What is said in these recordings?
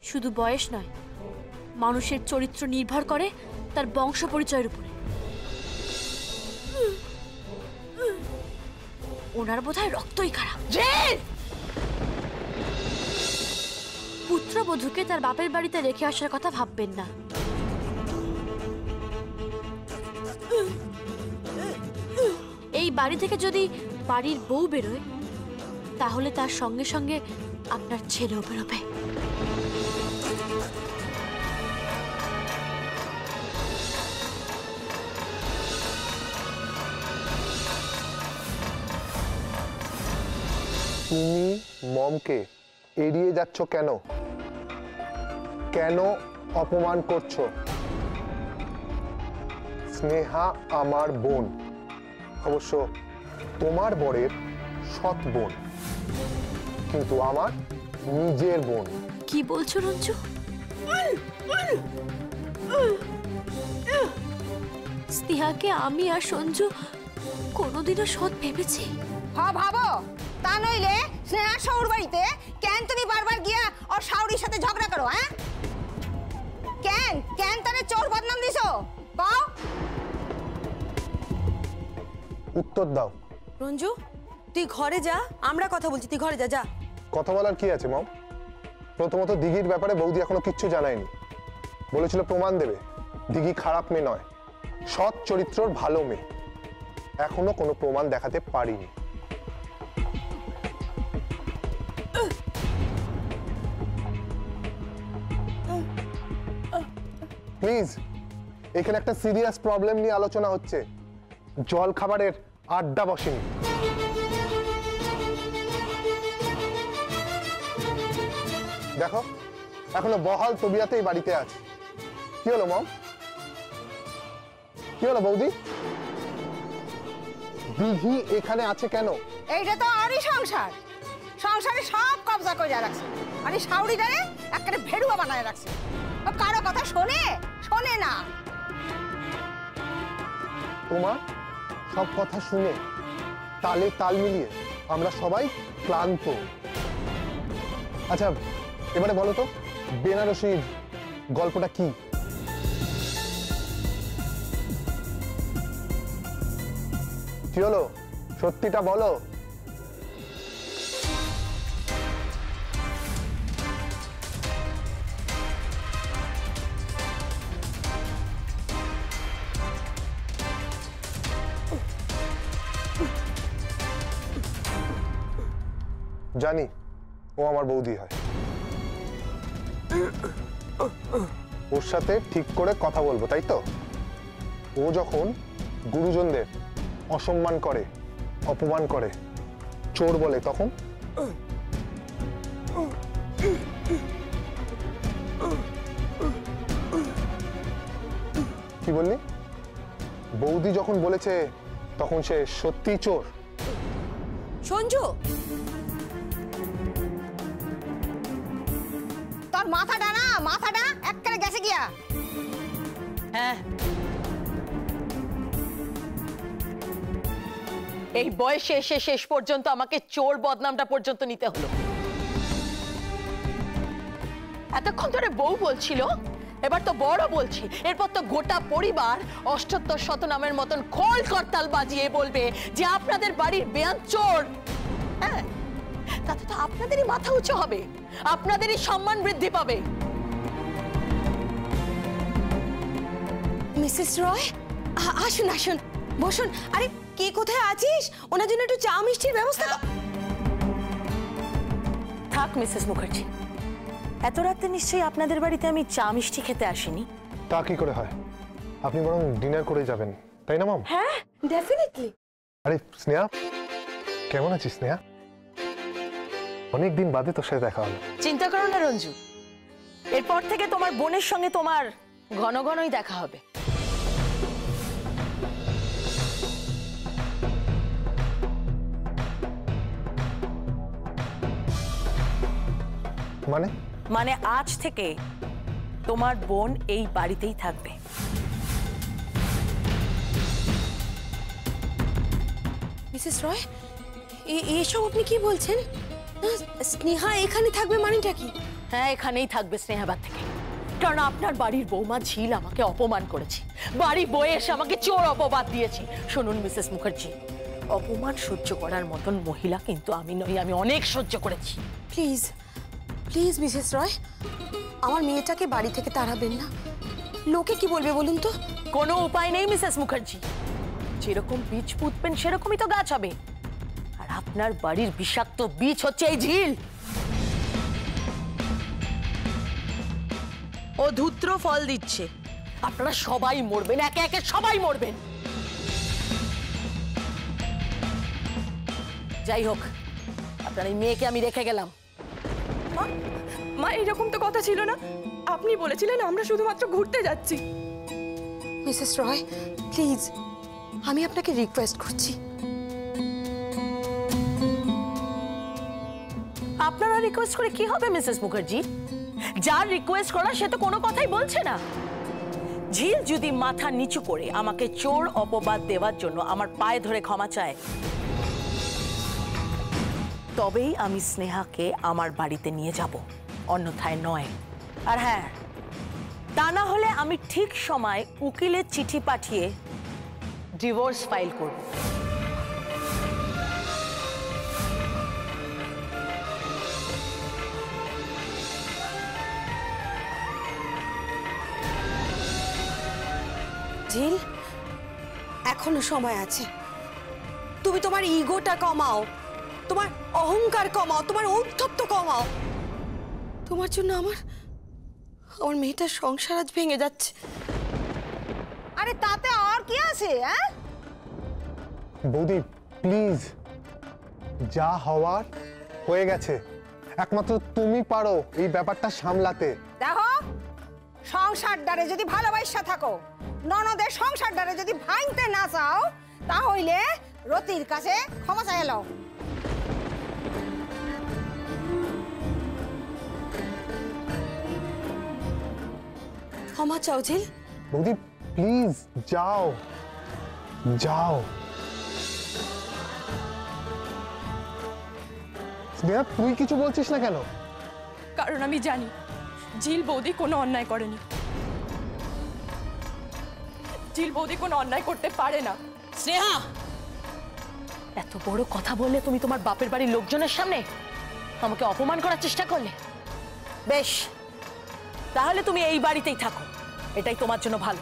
শুধু বয়স নয়, মানুষের চরিত্র নির্ভর করে তার বংশ পরিচয়ের উপরে। ওনার বোধহয় রক্তই খারাপ। পুত্রবধূকে তার বাপের বাড়িতে রেখে আসার কথা ভাববেন না। এই বাড়ি থেকে যদি বাড়ির বউ বেরোয়, তাহলে তার সঙ্গে সঙ্গে আপনার ছেলেও বেরোবে। তুমি মমকে এড়িয়ে যাচ্ছ কেন? কেন অপমান করছো? স্নেহা আমার বোন, অবশ্য তোমার বরের সৎ বোন, কিন্তু আমার নিজের বোন। কি বলছো রঞ্জু? স্নেহাকে আমি আর সঞ্জু কোনোদিনও সৎ ভেবেছি? ভাবো, তা নইলে স্নেহা শাওর বাড়িতে কেন তুমি বারবার গিয়া ওর শাওরির সাথে ঝগড়া করো? হ্যাঁ, কেন তারে চোর বদনাম দিছো? কও, উত্তর দাও। রঞ্জু, তুই ঘরে যা, আমরা কথা বলছি, তুই ঘরে যা। যা। কথা বলার কি আছে মম? প্রথমত দিঘির ব্যাপারে বৌদি এখনো কিচ্ছু জানায়নি। বলেছিল প্রমাণ দেবে। দিঘি খারাপ মেয়ে নয়, সৎ চরিত্রর ভালো মেয়ে। এখনো কোনো প্রমাণ দেখাতে পারিনি। প্লিজ, এখানে একটা সিরিয়াস প্রবলেম নিয়ে আলোচনা হচ্ছে। জল খাবারের আড্ডা বসেনি। দেখো, এখনো বহাল তবিয়াতেই বাড়িতে আছে। কি হলো মম? কি হলো বৌদি? দিঘি এখানে আছে কেন? এইটা তো আরই সংসার। সংসারে সব কবজা করে রাখছে। আরে শাওরিটারে একেবারে ভেড়ুয়া বানায় রাখছে। ও কারো কথা শোনে না। তোমার সব কথা শুনে তালে তাল মিলিয়ে আমরা সবাই ক্লান্ত। আচ্ছা, এবারে বলো তো, বেনারসির গল্পটা কি? কি হলো, সত্যিটা বলো। জানি ও আমার বৌদি হয়। ওর সাথে ঠিক করে কথা বলবো, তাই তো? ও যখন গুরুজনদের অসম্মান করে, অপমান করে, চোর বলে, তখন কি বললি? বৌদি যখন বলেছে তখন সে সত্যি চোর? সঞ্জু, তোর মাথাটা একেবারে গেছে গিয়া। হ্যাঁ, এই বয়সে এসে শেষ পর্যন্ত আমাকে চোর বদনামটা পর্যন্ত নিতে হলো। এতক্ষণ ধরে বউ বলছিল, এবার তো বড় বলছি। এরপর তো গোটা পরিবার অষ্টোত্তর শতনামের মতন খোল করতাল বাজিয়ে বলবে যে আপনাদের বাড়ির বেয়ান চোর। হ্যাঁ, তাতে তো আপনাদেরই মাথা উঁচু হবে, আপনাদেরই সম্মান বৃদ্ধি পাবে। মিসেস রয়, আসুন, বসুন। আরে, কে কোথায় আছিস? ওনার জন্য একটু চা মিষ্টির ব্যবস্থা কর। থাক মিসেস মুখার্জি, এত রাতে নিশ্চয়ই আপনাদের বাড়িতে আমি চা মিষ্টি খেতে আসিনি। তা কি করে হয়? আপনি বরং ডিনার করে যাবেন, তাই না মম? হ্যাঁ, ডেফিনেটলি। আরে স্নেহা, কেমন আছিস স্নেহা? অনেকদিন বাদে তোর সাথে দেখা হলো। চিন্তা করো না রঞ্জু, এরপর থেকে তোমার বোনের সঙ্গে তোমার ঘন ঘনই দেখা হবে। মানে আজ থেকে তোমার বোন এই বাড়িতেই থাকবে। মিসেস রয়, এসব আপনি কি বলছেন? স্নেহা এখানে থাকবে মানেটা কি? হ্যাঁ, এখানেই থাকবে স্নেহাবার থেকে, কারণ আপনার বাড়ির বৌমা ঝিল আমাকে অপমান করেছে, বাড়ি বয়ে এসে আমাকে চোর অপবাদ দিয়েছে। শুনুন মিসেস মুখার্জি, অপমান সহ্য করার মতন মহিলা কিন্তু আমি নই, আমি অনেক সহ্য করেছি। প্লিজ প্লিজ মিসেস রয়, আমার মেয়েটাকে বাড়ি থেকে তাড়াবেন না। লোকে কি বলবে বলুন তো? কোনো উপায় নেই মিসেস মুখার্জি, যেরকম বীজ পুঁতবেন সেরকমই তো গাছ হবে, আর আপনার বাড়ির বিষাক্ত বীজ হচ্ছে এই ঝিল। ও ধূত্র ফল দিচ্ছে, আপনারা সবাই মরবেন, একে একে সবাই মরবেন। যাই হোক, আপনার এই মেয়েকে আমি রেখে গেলাম। মা, মা এরকম তো কথা ছিল না। আপনি বলেছিলেন আমরা শুধুমাত্র ঘুরতে যাচ্ছি। মিসেস রয় প্লিজ, আমি আপনাকে রিকোয়েস্ট করছি। আপনারা রিকোয়েস্ট করে কি হবে মিসেস মুখার্জি? যার রিকোয়েস্ট করা সে তো কোনো কথাই বলছে না। ঝিল যদি মাথা নিচু করে আমাকে চোর অপবাদ দেওয়ার জন্য আমার পায়ে ধরে ক্ষমা চায়, তবেই আমি স্নেহাকে আমার বাড়িতে নিয়ে যাব, অন্যথায় নয়। আর হ্যাঁ, তা না হলে আমি ঠিক সময় উকিলের চিঠি পাঠিয়ে ডিভোর্স ফাইল করব। ঝিল, এখনো সময় আছে। তুমি তোমার ইগোটা কমাও, তোমার অহংকার কমাও, তোমার ঔদ্ধত্য কমাও। তোমার জন্য আমার মেয়েটার সংসার আজ ভেঙে যাচ্ছে। আরে তাতে আর কি আছে? হ্যাঁ বৌদি প্লিজ, যা হওয়ার হয়ে গেছে, একমাত্র তুমি পারো এই ব্যাপারটা সামলাতে। দেখো, সংসার দ্বারে যদি ভালোবাসা থাকো, ননদের সংসার দ্বারে যদি ভাঙতে না চাও, তাহলে রতির কাছে ক্ষমা চাই এলো। ক্ষমা চাও ঝিল। বৌদি প্লিজ যাও যাও। স্নেহা, তুই কিছু বলছিস না কেন? কারণ আমি জানি ঝিল বৌদি কোনো অন্যায় করেনি। ঝিল বৌদি কোনো অন্যায় করতে পারে না। স্নেহা, এত বড় কথা বললে তুমি তোমার বাপের বাড়ির লোকজনের সামনে আমাকে অপমান করার চেষ্টা করলে। বেশ, তাহলে তুমি এই বাড়িতেই থাকো, এটাই তোমার জন্য ভালো।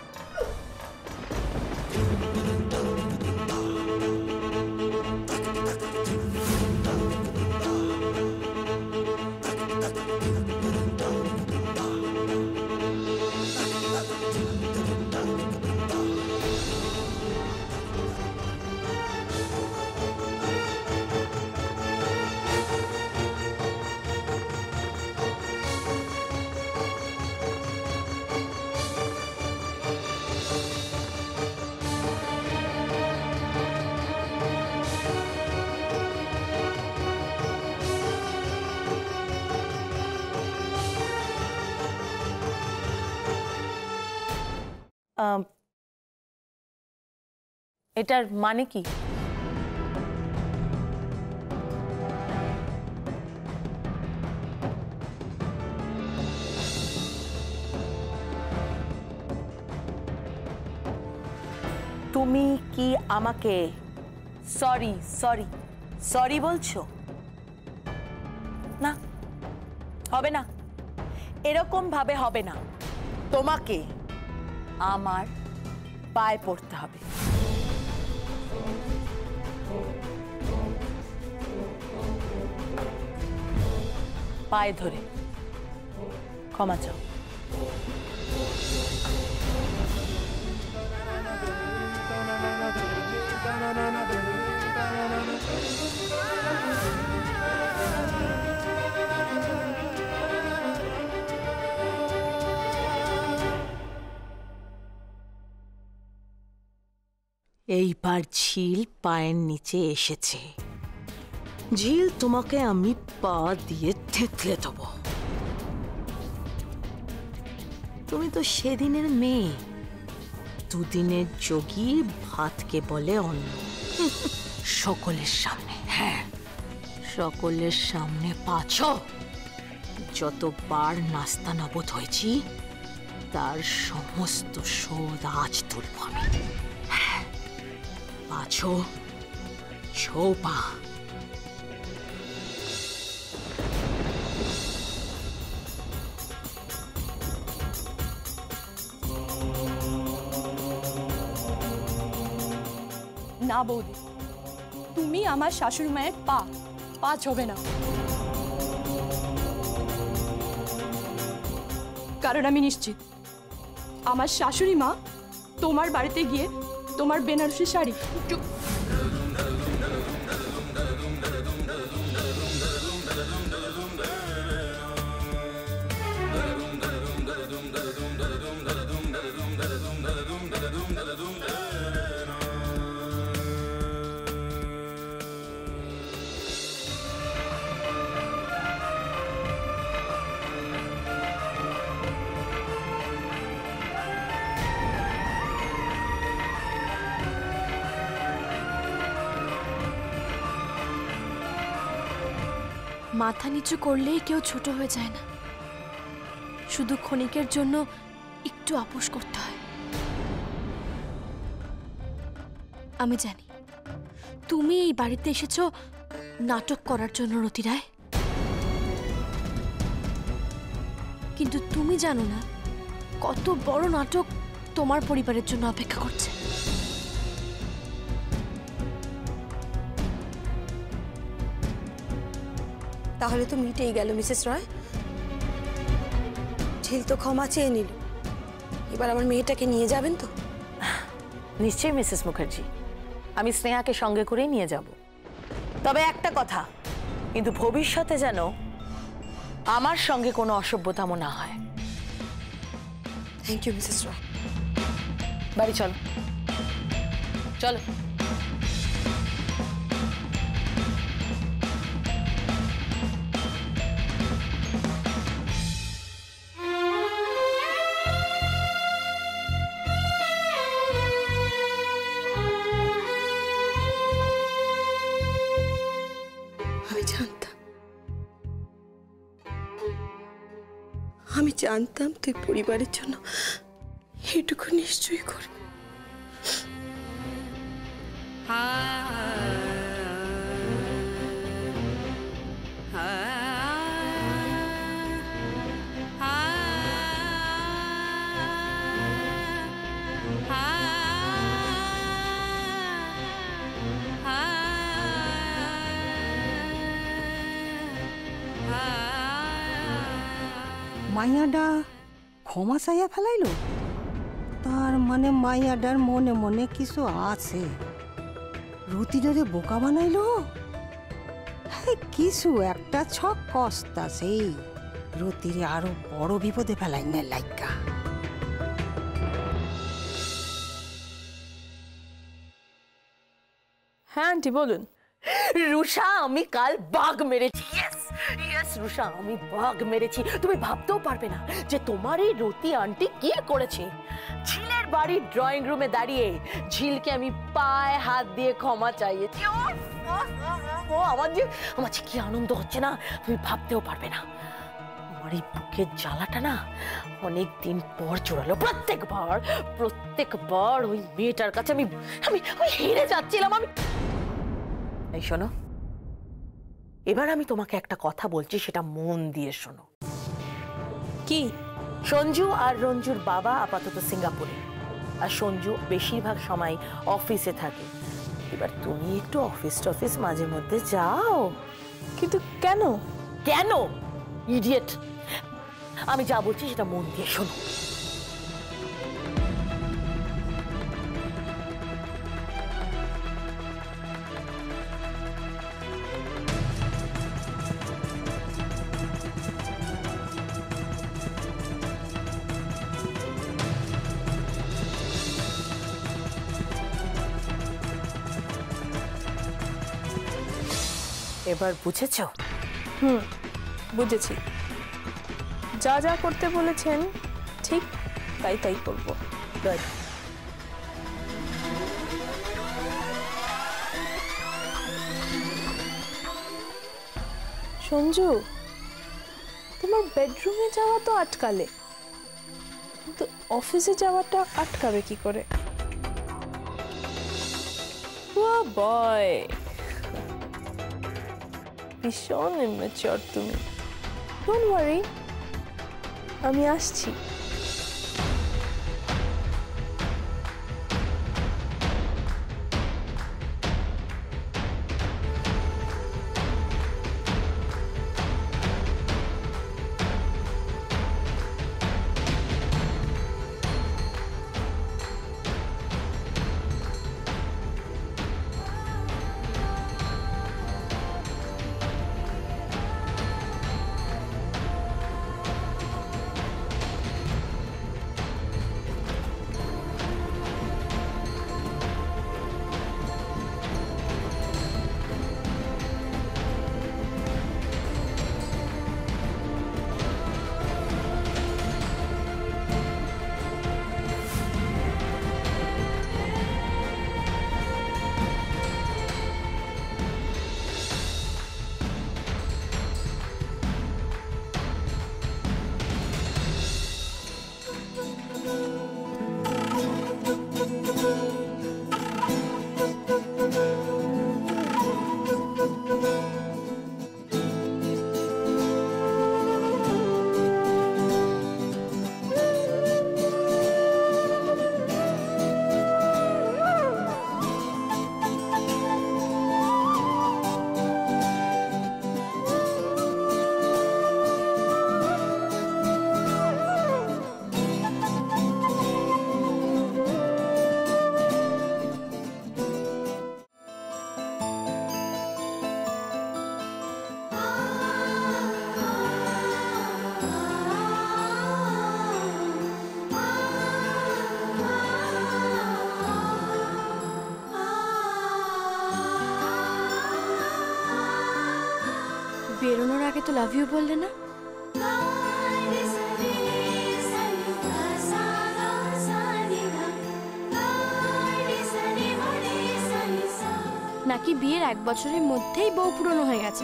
এটার মানে কি? তুমি কি আমাকে সরি সরি সরি বলছো? না, হবে না, এরকম ভাবে হবে না। তোমাকে আমার পায়ে পড়তে হবে। পায়ে ধরে ক্ষমা চাও। এইবার ঝিল পায়ের নিচে এসেছে। ঝিল, তোমাকে আমি পা দিয়ে থেতলে দেব। তুমি তো সেদিনের মেয়ে, দুদিনের যোগী, ভাতকে বলে অন্ন। সকলের সামনে, হ্যাঁ সকলের সামনে পাছো, যতবার নাস্তা নবদ হয়েছি তার সমস্ত শোধ আজ তুলব আমি। পাছো ছোপা না বৌদি, তুমি আমার শাশুড়ি মায়ের পা ছবে না, কারণ আমি নিশ্চিত আমার শাশুড়ি মা তোমার বাড়িতে গিয়ে তোমার বেনারসি শাড়ি মাথা নিচু করলেই কেউ ছোট হয়ে যায় না, শুধু ক্ষণিকের জন্য একটু আপোষ করতে হয়। আমি জানি তুমি এই বাড়িতে এসেছো নাটক করার জন্য রতি রায়, কিন্তু তুমি জানো না কত বড় নাটক তোমার পরিবারের জন্য অপেক্ষা করছে। তাহলে তো মিটেই গেল মিসেস রয়। ঝিল তো ক্ষমা চেয়ে নিল, এবার আমার মেয়েটাকে নিয়ে যাবেন তো? নিশ্চয়ই মিসেস মুখার্জি, আমি স্নেহাকে সঙ্গে করেই নিয়ে যাব। তবে একটা কথা, কিন্তু ভবিষ্যতে যেন আমার সঙ্গে কোনো অসভ্যতামো না হয়। Thank you Mrs Roy. বাড়ি চলো চলো। আমি জানতাম তুই পরিবারের জন্য এটুকু নিশ্চয়ই করবি। মাইয়াডা ক্ষমা চাইয়া ফেলাইল, তার মানে মাইয়াডার মনে মনে কিছু আছে, রতিডারে বোকা বানাইল। কিছু একটা ছক কস্তাছে, রতিরে আরো বড় বিপদে ফেলাই না লাইকা। হ্যাঁ আন্টি বলুন। রুষা, আমি কাল বাঘ মেরেছি। ইয়েস রুষা, আমি বাঘ মেরেছি। তুমি ভাবতেও পারবে না যে তোমার এই রতি আন্টি কি করেছে। ঝিলের বাড়ির ড্রয়িং রুমে দাঁড়িয়ে ঝিলকে আমি পায়ে হাত দিয়ে ক্ষমা চাইয়েছি। আমার যে কি আনন্দ হচ্ছে না, তুমি ভাবতেও পারবে না। আমার এই বুকের জ্বালাটা না অনেক দিন পর জোরালো। প্রত্যেকবার ওই মেয়েটার কাছে আমি হেরে যাচ্ছিলাম। এই শোনো, এবার আমি তোমাকে একটা কথা বলছি, সেটা মন দিয়ে শোনো। কি? সঞ্জু আর রঞ্জুর বাবা আপাতত সিঙ্গাপুরে, আর সঞ্জু বেশিরভাগ সময় অফিসে থাকে। এবার তুমি একটু অফিস মাঝে মধ্যে যাও। কিন্তু কেন? কেন ইডিয়েট? আমি যা বলছি সেটা মন দিয়ে শোনো। এবার বুঝেছো? বুঝেছি। যা যা করতে বলেছেন ঠিক তাই করব। গুড। সঞ্জু, তোমার বেডরুমে যাওয়া তো আটকালে, কিন্তু অফিসে যাওয়াটা আটকাবে কি করে? ও বয়, ভীষণ ইম্যাচিওর তুমি। ডোন্ট ওয়ারি, আমি আসছি। বেরোনোর আগে তো লাভ ইউ বললে না? নাকি বিয়ের 1 বছরের মধ্যেই বউ পুরনো হয়ে গেছে?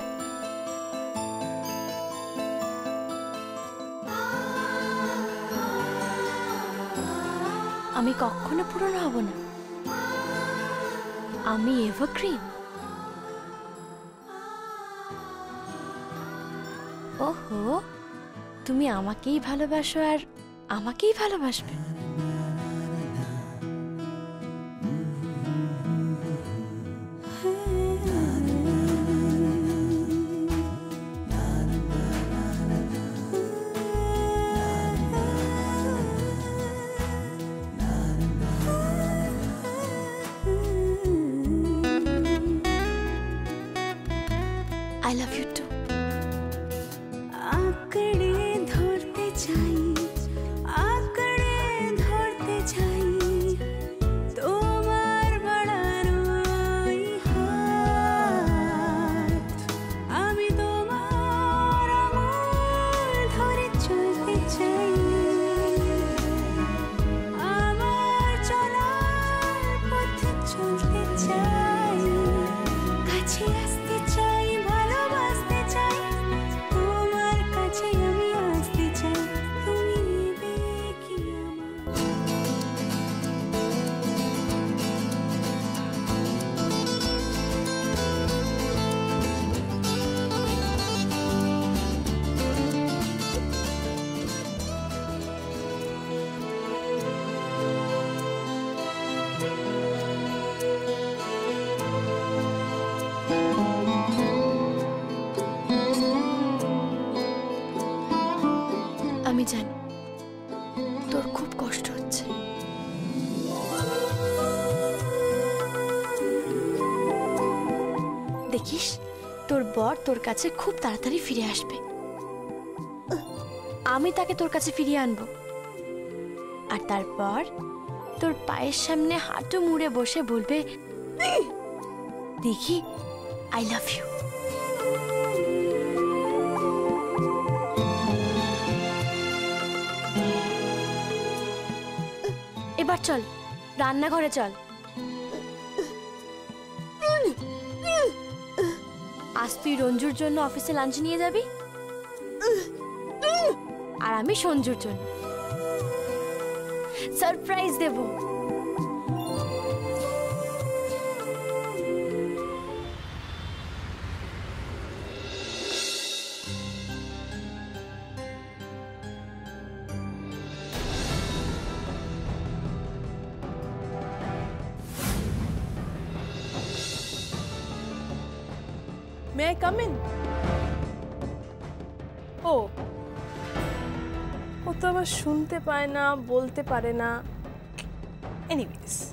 আমি কখনো পুরনো হব না, আমি এভারগ্রিন। ওহো, তুমি আমাকেই ভালোবাসো আর আমাকেই ভালোবাসবে। I love you too. আমি জানি তোর খুব কষ্ট হচ্ছে, দেখিস তোর বর তোর কাছে খুব তাড়াতাড়ি ফিরে আসবে। আমি তাকে তোর কাছে ফিরিয়ে আনবো, আর তারপর তোর পায়ের সামনে হাঁটু মুড়ে বসে বলবে, দেখি আই লাভ ইউ। এবার চল রান্নাঘরে চল, আজ তুই রঞ্জুর জন্য অফিসে লাঞ্চ নিয়ে যাবি। আমি সঞ্জুর জন্য সারপ্রাইজ দেব। May I come in? ও ও তো আবার শুনতে পায় না, বলতে পারে না। এনিওয়েজ